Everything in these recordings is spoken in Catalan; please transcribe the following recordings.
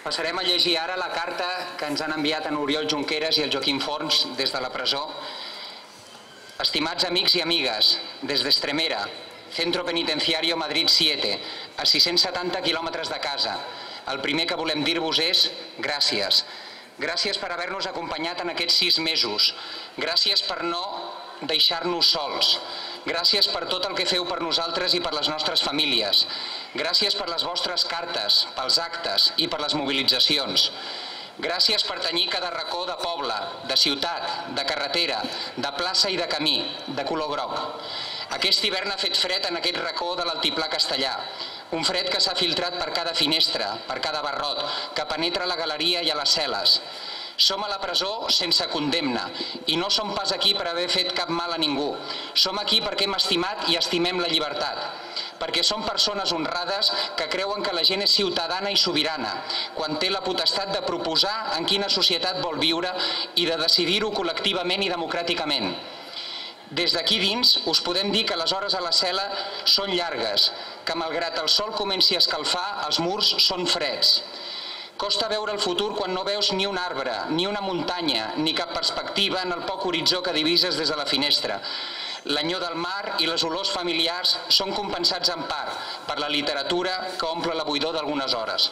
Passarem a llegir ara la carta que ens han enviat en Oriol Junqueras i el Joaquim Forns des de la presó. Estimats amics i amigues, des d'Estremera, Centro Penitenciario Madrid 7, a 670 quilòmetres de casa, el primer que volem dir-vos és gràcies. Gràcies per haver-nos acompanyat en aquests 6 mesos. Gràcies per no deixar-nos sols. Gràcies per tot el que feu per nosaltres i per les nostres famílies. Gràcies per les vostres cartes, pels actes i per les mobilitzacions. Gràcies per tenyir cada racó de poble, de ciutat, de carretera, de plaça i de camí, de color groc. Aquest hivern ha fet fred en aquest racó de l'altiplà castellà. Un fred que s'ha filtrat per cada finestra, per cada barrot, que penetra a la galeria i a les cel·les. Som a la presó sense condemna i no som pas aquí per haver fet cap mal a ningú. Som aquí perquè hem estimat i estimem la llibertat. Perquè som persones honrades que creuen que la gent és ciutadana i sobirana, quan té la potestat de proposar en quina societat vol viure i de decidir-ho col·lectivament i democràticament. Des d'aquí dins us podem dir que les hores a la cel·la són llargues, que malgrat el sol comenci a escalfar, els murs són freds. Costa veure el futur quan no veus ni un arbre, ni una muntanya, ni cap perspectiva en el poc horitzó que divises des de la finestra. L'enyor del mar i les olors familiars són compensats en part per la literatura que omple la buidor d'algunes hores.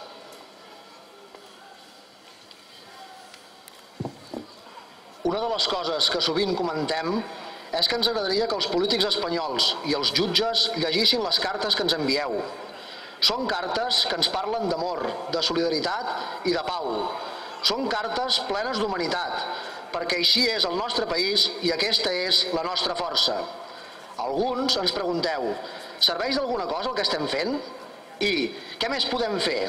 Una de les coses que sovint comentem és que ens agradaria que els polítics espanyols i els jutges llegissin les cartes que ens envieu. Són cartes que ens parlen d'amor, de solidaritat i de pau. Són cartes plenes d'humanitat, perquè així és el nostre país i aquesta és la nostra força. Alguns ens pregunteu, serveix d'alguna cosa el que estem fent? I què més podem fer?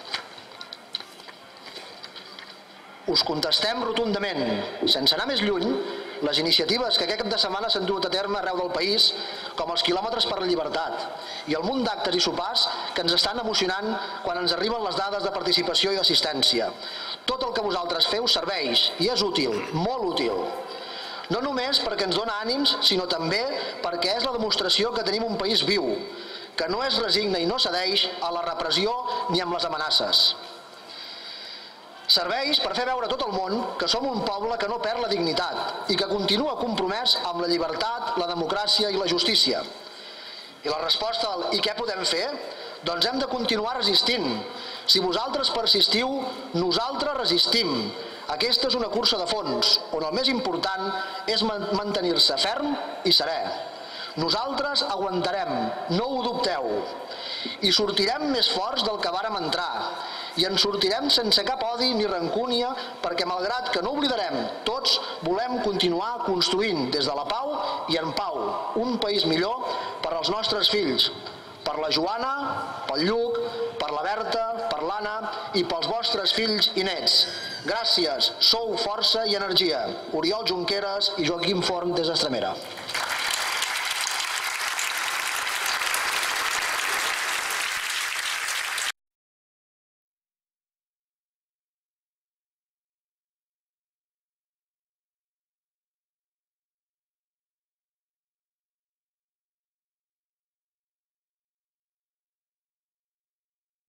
Us contestem rotundament, sense anar més lluny, les iniciatives que aquest cap de setmana s'han dut a terme arreu del país, com els quilòmetres per la llibertat i el munt d'actes i sopars que ens estan emocionant quan ens arriben les dades de participació i d'assistència. Tot el que vosaltres feu serveix i és útil, molt útil. No només perquè ens dona ànims, sinó també perquè és la demostració que tenim un país viu, que no es resigna i no cedeix a la repressió ni amb les amenaces. Serveix per fer veure a tot el món que som un poble que no perd la dignitat i que continua compromès amb la llibertat, la democràcia i la justícia. I la resposta al «i què podem fer?» Doncs hem de continuar resistint. Si vosaltres persistiu, nosaltres resistim. Aquesta és una cursa de fons, on el més important és mantenir-se ferm i serè. Nosaltres aguantarem, no ho dubteu. I sortirem més forts del que vàrem entrar. I en sortirem sense cap odi ni rancúnia, perquè malgrat que no oblidarem, tots volem continuar construint des de la pau i en pau un país millor per als nostres fills, per la Joana, pel Lluc, per la Berta, per l'Anna i pels vostres fills i nets. Gràcies, sou força i energia. Oriol Junqueras i Joaquim Forn des d'Estremera.